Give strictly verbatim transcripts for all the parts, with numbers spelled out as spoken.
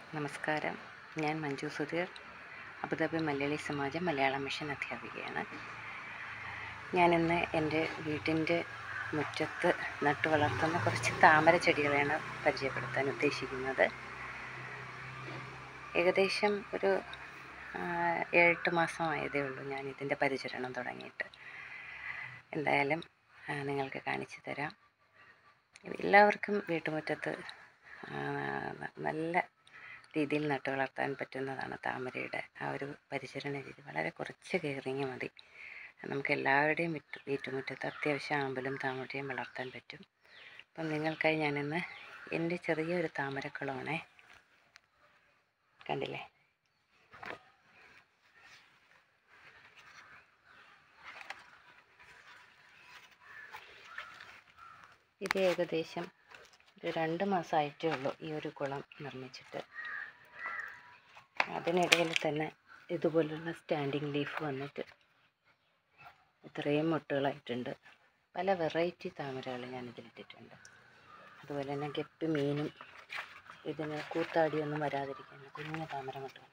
നമസ്കാരം. ഞാൻ Manju Sudheer, Abu Dhabi Malayali Samajam Malayalam mission അധ്യാപികയാണ്. ഞാനിന്ന് എൻ്റെ വീട്ടിൻ്റെ മുറ്റത്ത് നട്ടു വളർത്തുന്ന കുറച്ച് താമര ചെടികളെയാണ് പരിചയപ്പെടുത്താൻ ഉദ്ദേശിക്കുന്നത്. ഏകദേശം ഒരു ഏഴെട്ട് മാസമായതേ ഉള്ളൂ ഞാൻ ഇതിൻ്റെ പരിചരണം തുടങ്ങിയിട്ട്. എന്തായാലും നിങ്ങൾക്ക് കാണിച്ചു തരാം. എല്ലാവർക്കും വീട്ടുമുറ്റത്ത് നല്ല രീതിയിൽ നട്ടു വളർത്താൻ പറ്റുന്നതാണ് താമരയുടെ ആ ഒരു പരിചരണ രീതി. വളരെ കുറച്ച് കെയറിങ് മതി. നമുക്ക് എല്ലാവരുടെയും വീട്ടു വീട്ടുമുറ്റത്ത് അത്യാവശ്യം ആമ്പലും താമരയും വളർത്താൻ പറ്റും. അപ്പം നിങ്ങൾക്കായി ഞാനിന്ന് എൻ്റെ ചെറിയൊരു താമരക്കുളമാണേ. കണ്ടില്ലേ? ഇത് ഏകദേശം ഒരു രണ്ട് മാസമായിട്ടേ ഉള്ളൂ ഈ ഒരു കുളം നിർമ്മിച്ചിട്ട്. അതിനിടയിൽ തന്നെ ഇതുപോലുള്ള സ്റ്റാൻഡിങ് ലീഫ് വന്നിട്ട് ഇത്രയും മുട്ടുകളായിട്ടുണ്ട്. പല വെറൈറ്റി താമരകൾ ഞാനിതിലിട്ടിട്ടുണ്ട്. അതുപോലെ തന്നെ ഗപ്പി മീനും ഇതിന് കൂത്താടിയൊന്നും വരാതിരിക്കാൻ കുഞ്ഞു താമര മുട്ടുകൾ.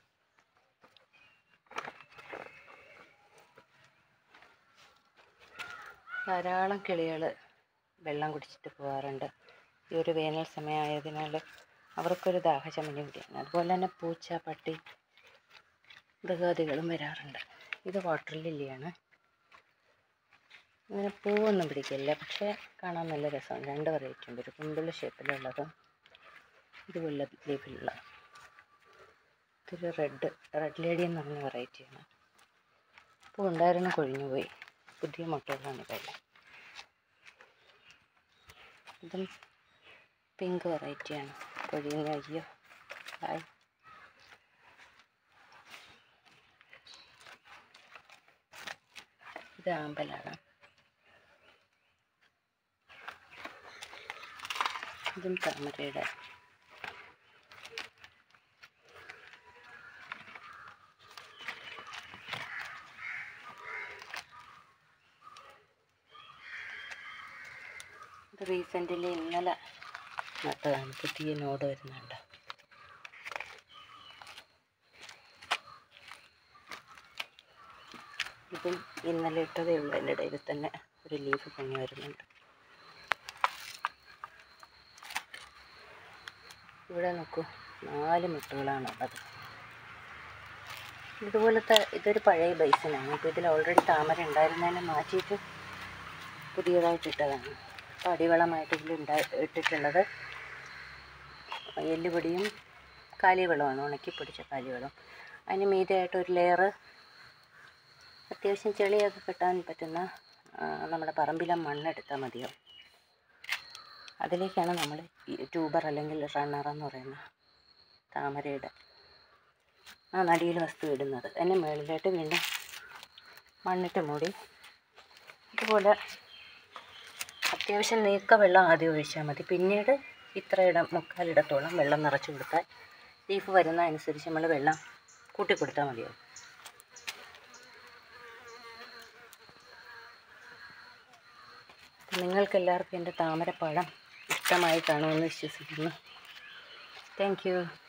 ധാരാളം കിളികൾ വെള്ളം കുടിച്ചിട്ട് പോകാറുണ്ട്. ഈ ഒരു വേനൽ സമയമായതിനാൽ അവർക്കൊരു ദാഹശമനം കൂടിയാണ്. അതുപോലെ തന്നെ പൂച്ച, പട്ടി, മൃഗാദികളും വരാറുണ്ട്. ഇത് വാട്ടർ ലില്ലിയാണ്. ഇങ്ങനെ പൂവൊന്നും പിടിക്കില്ല, പക്ഷേ കാണാൻ നല്ല രസമാണ്. രണ്ട് വെറൈറ്റി ഉണ്ട്, ഒരു കുമ്പിള് ഷേപ്പിലുള്ളതും ഇതുപോലെ ലീഫിലുള്ള. ഇതൊരു റെഡ് റെഡ് ലേഡി എന്ന് പറഞ്ഞ വെറൈറ്റിയാണ്. പൂ ഉണ്ടായിരുന്നു, കൊഴിഞ്ഞു പോയി. പുതിയ മുട്ടകളാണ് ഇതെല്ലാം. ഇതും പിങ്ക് വെറൈറ്റിയാണ്. കൊഴിഞ്ഞ അയ്യോ ഹായ്. ഇത് ആമ്പലാണ്. ഇതും താമരയുടെ. ഇത് റീസെൻ്റ്ലി ഇന്നലെ നട്ടതാണ്. പുതിയ നോട് വരുന്നുണ്ട്. ഇതും ഇന്നലെ ഇട്ടതേ ഉള്ളൂ. അതിൻ്റെ ഇടയിൽ തന്നെ ഒരു ലീഫ് പൊങ്ങി വരുന്നുണ്ട്. ഇവിടെ നോക്കൂ, നാല് മുട്ടുകളാണുള്ളത്. ഇതുപോലത്തെ ഇതൊരു പഴയ ബൈസനാണ്. അപ്പോൾ ഇതിൽ ഓൾറെഡി താമര ഉണ്ടായിരുന്നതിനെ മാറ്റിയിട്ട് പുതിയതായിട്ട് ഇട്ടതാണ്. അപ്പോൾ അടിവളമായിട്ട് ഇതിലുണ്ടാ ഇട്ടിട്ടുള്ളത് എല്ലുപൊടിയും കാലിവളമാണ്, ഉണക്കി പൊടിച്ച കാലിവളം. അതിന് മീതെയായിട്ട് ഒരു ലെയർ അത്യാവശ്യം ചെളിയൊക്കെ കിട്ടാൻ പറ്റുന്ന നമ്മുടെ പറമ്പിലെ മണ്ണെടുത്താൽ മതിയോ. അതിലേക്കാണ് നമ്മൾ ഈ ട്യൂബർ അല്ലെങ്കിൽ റണ്ണർ എന്ന് പറയുന്ന താമരയുടെ ആ നടിയിൽ വസ്തു ഇടുന്നത്. അതിന് മുകളിലായിട്ട് വീണ്ടും മണ്ണിട്ട് മൂടി ഇതുപോലെ അത്യാവശ്യം നീക്ക വെള്ളം ആദ്യം ഒഴിച്ചാൽ മതി. പിന്നീട് ഇത്രയിടം മുക്കാലിടത്തോളം വെള്ളം നിറച്ച് കൊടുത്താൽ ലീഫ് വരുന്ന അനുസരിച്ച് നമ്മൾ വെള്ളം കൂട്ടിക്കൊടുത്താൽ മതിയാവും. നിങ്ങൾക്കെല്ലാവർക്കും എൻ്റെ താമരപ്പഴം ഇഷ്ടമായി കാണുമെന്ന് വിശ്വസിക്കുന്നു. Thank U.